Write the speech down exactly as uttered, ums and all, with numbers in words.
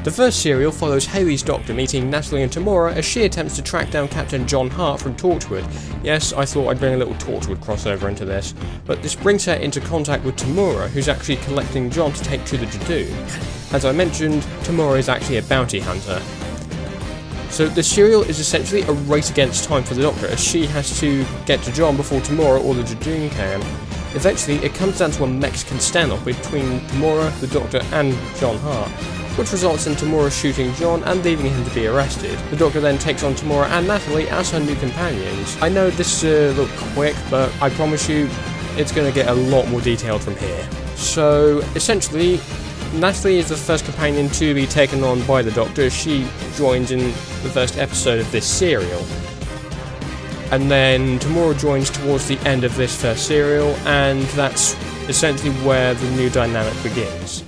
The first serial follows Haley's doctor meeting Natalie and Tamora as she attempts to track down Captain John Hart from Torchwood. Yes, I thought I'd bring a little Torchwood crossover into this, but this brings her into contact with Tamora, who's actually collecting John to take to the Jadoon. As I mentioned, Tamora is actually a bounty hunter. So the serial is essentially a race against time for the Doctor, as she has to get to John before Tamora or the Jadoon can. Eventually, it comes down to a Mexican standoff between Tamora, the Doctor, and John Hart, which results in Tamora shooting John and leaving him to be arrested. The Doctor then takes on Tamora and Natalie as her new companions. I know this is a little quick, but I promise you, it's going to get a lot more detailed from here. So, essentially, Natalie is the first companion to be taken on by the Doctor. She joins in the first episode of this serial. And then Tamora joins towards the end of this first serial, and that's essentially where the new dynamic begins.